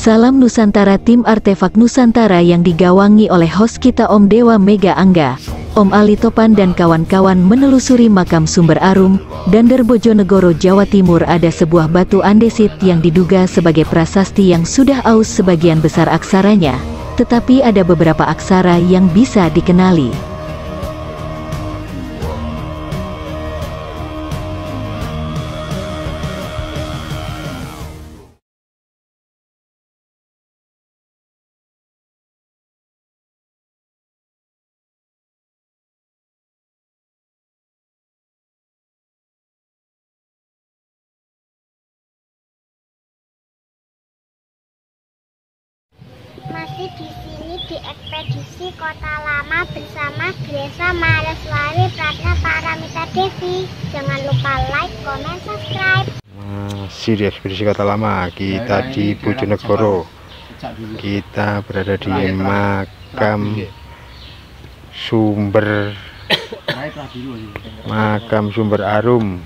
Salam Nusantara, tim Artefak Nusantara yang digawangi oleh host kita Om Dewa Mega Angga, Om Ali Topan dan kawan-kawan menelusuri makam Sumber Arum, Dander Bojonegoro, Jawa Timur. Ada sebuah batu andesit yang diduga sebagai prasasti yang sudah aus sebagian besar aksaranya, tetapi ada beberapa aksara yang bisa dikenali. Masih di sini di ekspedisi Kota Lama bersama Gresa Mareswari Pratna Paramita Devi. Jangan lupa like, comment, subscribe. Masih di ekspedisi Kota Lama, kita di Bojonegoro. Kita berada di makam Sumber Arum,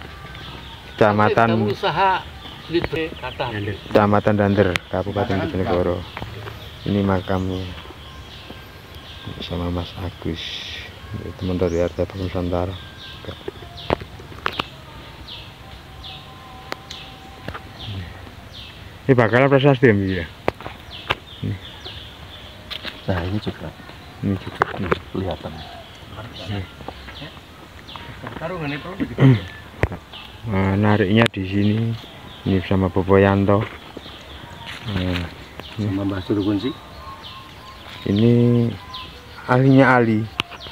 Kecamatan Dander, Kabupaten Bojonegoro. Ini makamnya sama Mas Agus, teman dari Artefak Nusantara. Ini bakal prasasti ya? Nah ini juga kelihatan. Nariknya di sini, ini sama Boboyanto. Sama Mbah Surukunsi. Ini ahlinya Ali.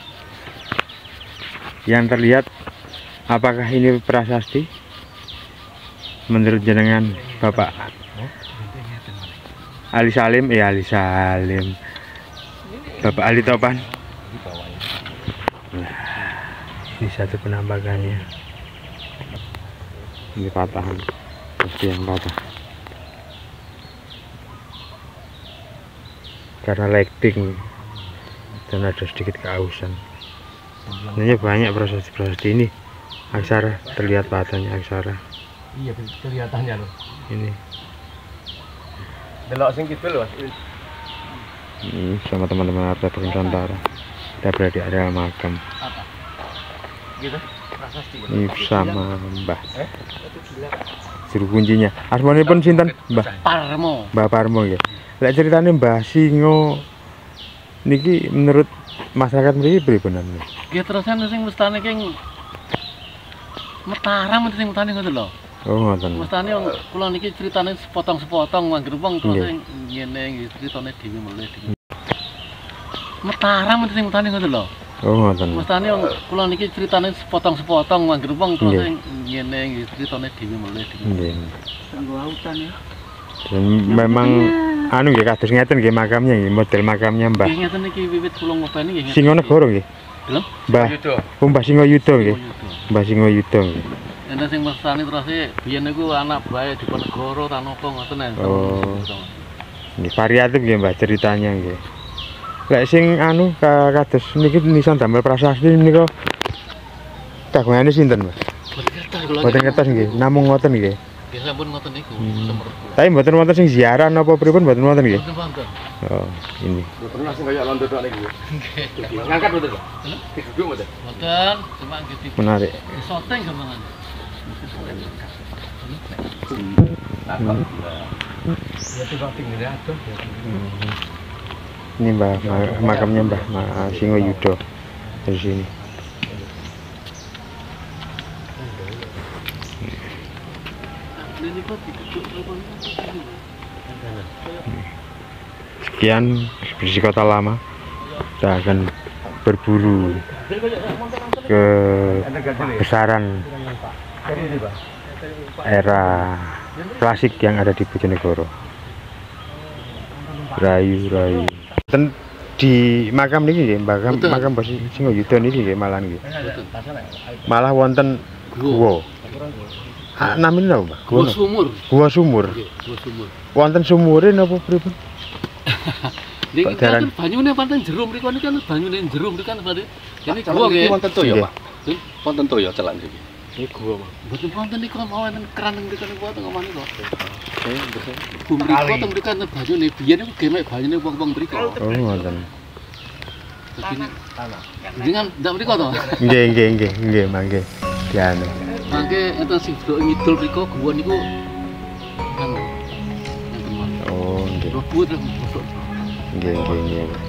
Yang terlihat, apakah ini prasasti? Menurut jenengan Bapak Ali Salim, Ali Salim. Bapak Ali Topan. Nah, ini satu penampakannya. Ini patahan, pasti yang patah. Karena lighting dan ada sedikit keausan. Sebenarnya banyak prasasti ini. Aksara terlihat patahnya aksara. Iya kelihatannya loh. Ini. Delok sing kidul loh. Ini sama teman-teman Artefak Nusantara. Kita berada di area makam. Apa? Gitu. Prasasti. Ini sama Mbah. Juru kuncinya. Asmanipun sinten? Mbah Parmo. Mbah Parmo ya. Lek ceritane Mbah Singo niki menurut masyarakat mriki pripun? Nggih terusan sing mestane ki Mataram sing mestane ngoten lho. Oh ngoten. Mestane kula niki critane sepotong-sepotong mangger wong terus sing ngene nggih critane dhewe mulih dhewe. Mataram sing mestane ngoten lho. Oh ngoten. Mestane kula niki critane sepotong-sepotong mangger wong terus sing ngene nggih critane dhewe mulih dhewe. Nggih. Kanggo lautan ya. Dan memang anu nggih kados ngeten nggih makamnya nggih, model makamnya Mbah. Nggih ngeten iki wiwit kula ngopeni nggih. Singonegoro nggih. Lho? Mbah. Mbah Singoyuda nggih. Mbah Singoyuda nggih. Enten sing mestani terus biyen niku anak bae Diponegoro ta napa ngoten ya. Oh. Nggih variatif nggih Mbah ceritanya nggih. Lek sing anu kados niki nisan damel prasasti menika kagungane sinten, Mas? Boten kertas nggih, namung ngoten nggih. Nggih sampun ngoten niku. Tapi mboten wonten sing ziarah napa pripun mboten wonten nggih. Wonten. Oh, ini. Mboten langsung kaya londo tok niku. Nggih. Ngangkat mboten kok? Diguguk mboten? Mboten, cuma nggih Menarik. Soteng gampang. Ini Mbah makamnya Mbah Singoyuda dari sini. Sekian ekspedisi Kota Lama. Kita akan berburu ke besaran era klasik yang ada di Bojonegoro. Rayu-rayu. Di makam niki nggih, makam Mbah Singoyuda niki nggih malah nggih. Malah wonten guwa. Namanya apa, Mbak? Gua Sumur. Gua Sumur. Gua Sumur. Wonten sumure napa pripun? Niki kan banyune pancen jero mriku niku kan banyune jero mriku kan berarti. Ini gua nggih. Wonten toya, Pak. Wonten toya celak niki. Ini gua, Mas. Mboten wonten niku wonten keran niku wonten omah niku. Saya betul. Bumbu mriku teng mriku enten banyune biyen niku gemek banyune wong-wong mriku. Oh, ngoten. Dadi dengan ndak mriku to. Nggih, mangke. Dianu. Mangke enten sing blok ngidul mriku guwa niku nang Oh, nggih. Rebut. Nggih.